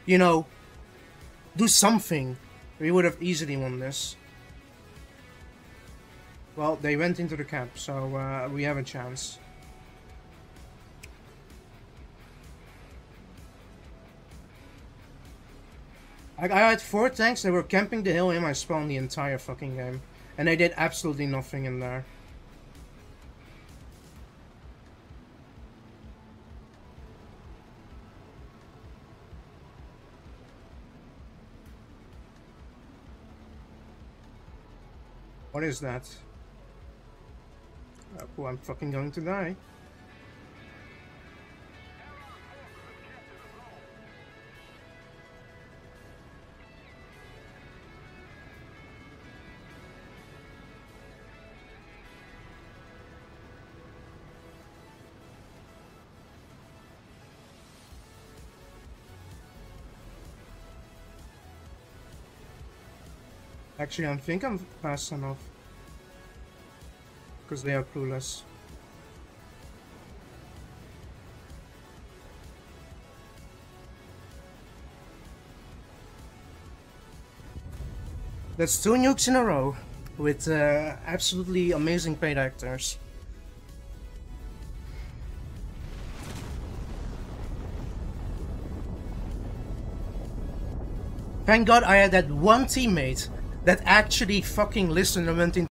you know, do something. We would have easily won this. Well, they went into the camp, so we have a chance. I had 4 tanks that were camping the hill in my spawn the entire fucking game. And they did absolutely nothing in there. What is that? Oh, I'm fucking going to die. Actually, I think I'm fast enough. Because they are clueless. That's 2 nukes in a row. With absolutely amazing paid actors. Thank God I had that one teammate that actually fucking listened and went into